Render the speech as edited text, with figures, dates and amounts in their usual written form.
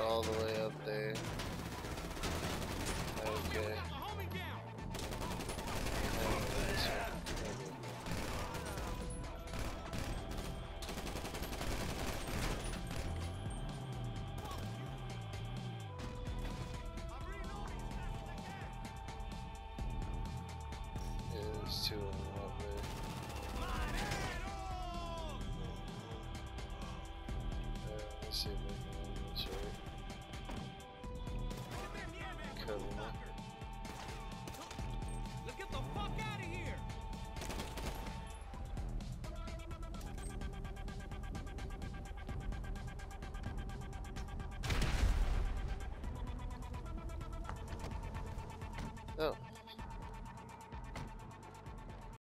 all the way up there. Okay. There's two of them.